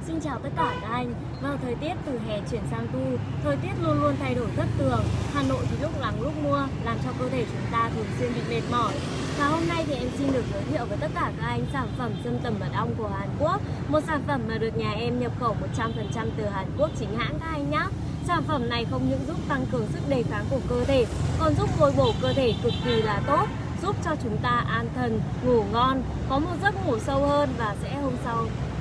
Xin chào tất cả các anh. Vào thời tiết từ hè chuyển sang thu, thời tiết luôn luôn thay đổi thất thường. Hà Nội thì lúc nắng lúc mưa, làm cho cơ thể chúng ta thường xuyên bị mệt mỏi. Và hôm nay thì em xin được giới thiệu với tất cả các anh sản phẩm sâm tầm mật ong của Hàn Quốc. Một sản phẩm mà được nhà em nhập khẩu 100% từ Hàn Quốc chính hãng các anh nhé. Sản phẩm này không những giúp tăng cường sức đề kháng của cơ thể, còn giúp bồi bổ cơ thể cực kỳ là tốt, giúp cho chúng ta an thần, ngủ ngon, có một giấc ngủ sâu hơn và sẽ hôm sau